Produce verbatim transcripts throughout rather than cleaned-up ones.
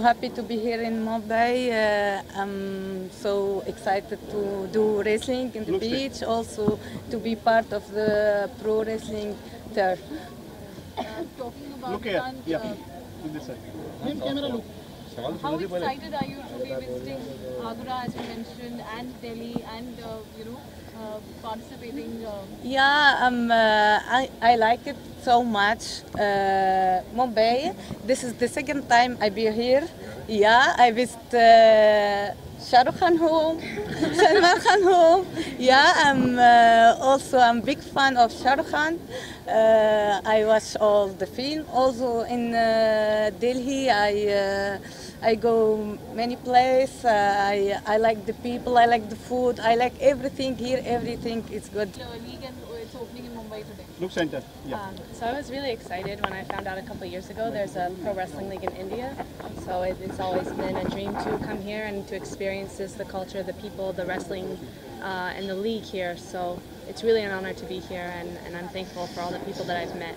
happy to be here in Mumbai. Uh, I'm so excited to do wrestling in the Look beach, also to be part of the pro wrestling turf. Uh, talking about Look here. front, Yeah. uh, To this side. Name camera look. how excited are you to be visiting Agra, as you mentioned, and Delhi, and uh, you know, uh, participating? Uh, Yeah, um, uh, I, I like it so much. Uh, Mumbai, this is the second time I be here. Yeah, I visit uh, Shah Rukh Khan home, Salman Khan home. Yeah, I'm uh, also I'm big fan of Shah Rukh Khan. Uh, I watch all the film. Also in uh, Delhi, I uh, I go many places. Uh, I I like the people. I like the food. I like everything here. Everything is good. the league and uh, it's opening in Mumbai today. Look center. Yeah. Um, so I was really excited when I found out a couple of years ago there's a pro wrestling league in India. So it, it's always been a dream to come here and to experience this, the culture, the people, the wrestling, uh, and the league here. So it's really an honor to be here, and, and I'm thankful for all the people that I've met.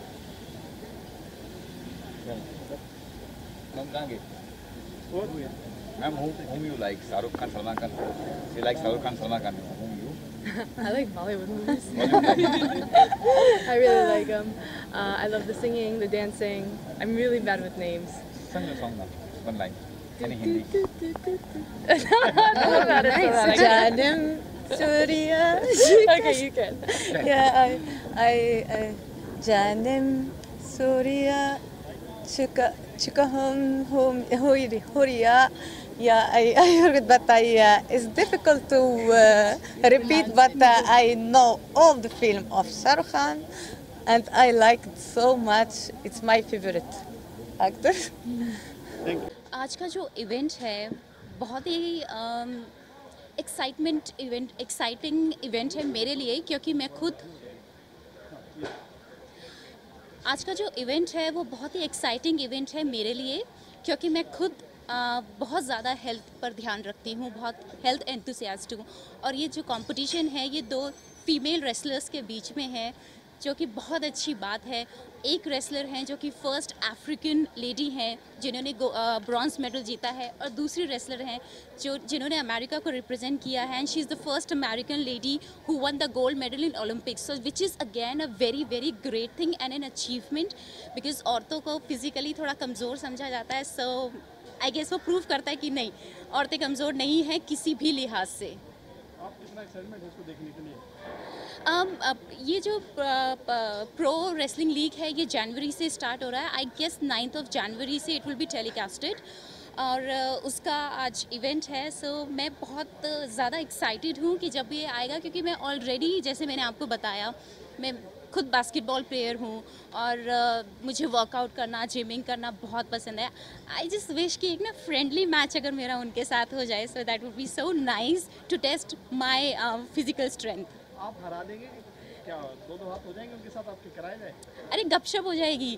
What? Ma'am, whom, whom you like? Shah Rukh Khan, Salman Khan? She likes Shah Rukh Khan, Salman Khan. Whom you? I like Bollywood movies. What do you like? I really like them. Uh, I love the singing, the dancing. I'm really bad with names. Sing your song now. One line. Any Hindi. Janim Surya. Okay, you can. Yeah, I, I, I Janim Surya Chuka Chukahum Hum Huria. Yeah, I, I heard, but I, uh, it's difficult to uh, repeat, but uh, I know all the film of Shah Rukh Khan, and I like it so much. It's my favorite actor. Thank you. आज का जो event है बहुत ही excitement event exciting event है मेरे लिए, क्योंकि मैं खुद आज का जो इवेंट है वो बहुत ही एक्साइटिंग इवेंट है मेरे लिए, क्योंकि मैं खुद आ, बहुत ज़्यादा हेल्थ पर ध्यान रखती हूँ, बहुत हेल्थ एंथुसियास्ट हूँ। और ये जो कंपटीशन है ये दो फीमेल रेसलर्स के बीच में है, जो कि बहुत अच्छी बात है। एक रेसलर हैं जो कि फ़र्स्ट अफ्रीकन लेडी हैं जिन्होंने ब्रॉन्ज मेडल जीता है, और दूसरी रेसलर हैं जो जिन्होंने अमेरिका को रिप्रेजेंट किया है, and she is the first American lady who won the gold medal in Olympics, so which is again a very very great thing and an achievement, because औरतों को फिज़िकली थोड़ा कमज़ोर समझा जाता है। सो आई गेस वो प्रूव करता है कि नहीं, औरतें कमज़ोर नहीं हैं किसी भी लिहाज से। आप कितना एक्साइटमेंट है इसको देखने के लिए? Um, uh, ये जो प्रो रेसलिंग लीग है ये जनवरी से स्टार्ट हो रहा है। I guess ninth of January से इट विल बी टेलीकास्टेड, और uh, उसका आज इवेंट है। सो so, मैं बहुत ज़्यादा एक्साइटेड हूँ कि जब ये आएगा, क्योंकि मैं ऑलरेडी, जैसे मैंने आपको बताया, मैं खुद बास्केटबॉल प्लेयर हूँ, और uh, मुझे वर्कआउट करना, जिमिंग करना बहुत पसंद है। आई जस्ट विश कि एक ना फ्रेंडली मैच अगर मेरा उनके साथ हो जाए, so that would be so nice to test my physical strength. आप हरा देंगे क्या? दो दो हाथ हो जाएंगे उनके साथ आपके, कराए जाए? अरे गपशप हो जाएगी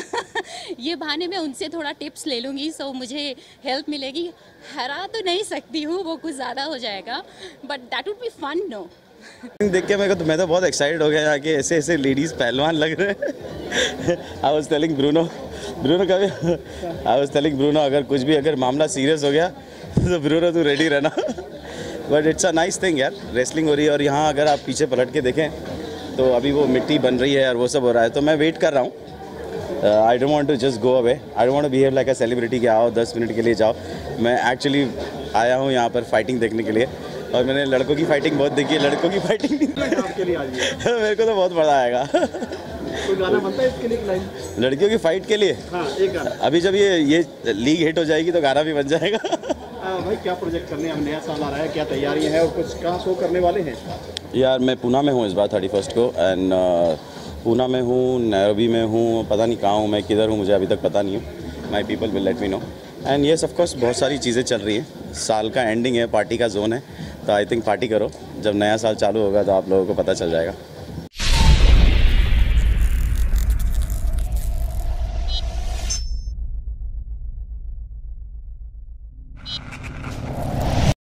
ये बहाने मैं उनसे थोड़ा टिप्स ले लूँगी, सो मुझे हेल्प मिलेगी। हरा तो नहीं सकती हूँ, वो कुछ ज़्यादा हो जाएगा, but that would be fun. No देख के मेरे को तो मैं तो बहुत एक्साइटेड हो गया यहाँ के ऐसे ऐसे लेडीज़ पहलवान लग रहे हैं। I was telling Bruno Bruno का भी आई वाज टेलिंग ब्रूनो अगर कुछ भी अगर मामला सीरियस हो गया तो ब्रूनो तू रेडी रहना। But it's a nice thing यार, रेसलिंग हो रही है, और यहाँ अगर आप पीछे पलट के देखें तो अभी वो मिट्टी बन रही है और वो सब हो रहा है, तो मैं वेट कर रहा हूँ। I don't want to just go away, I don't want to behave like a celebrity कि आओ दस मिनट के लिए जाओ। मैं एक्चुअली आया हूँ यहाँ पर फाइटिंग देखने के लिए, और मैंने लड़कों की फाइटिंग बहुत देखी है, लड़कों की फाइटिंग आपके लिए आज ये मेरे को तो बहुत मज़ा आएगा। कोई गाना बनता है इसके लिए लाइन? लड़कियों की फाइट के लिए हाँ, एक गाना। अभी जब ये ये लीग हिट हो जाएगी तो गाना भी बन जाएगा। आ, भाई क्या प्रोजेक्ट करने हम, नया साल आ रहा है, क्या तैयारियां हैं और कुछ कहाँ शो करने वाले हैं? यार मैं पूना में हूँ इस बार थर्टी फर्स्ट को, एंड पूना में हूँ, नैरोबी में हूँ, पता नहीं कहाँ हूँ मैं, किधर हूँ मुझे अभी तक पता नहीं हूँ। My people will let me know. And yes of course बहुत सारी चीज़ें चल रही हैं, साल का एंडिंग है, पार्टी का जोन है, तो आई थिंक पार्टी करो, जब नया साल चालू होगा तो आप लोगों को पता चल जाएगा।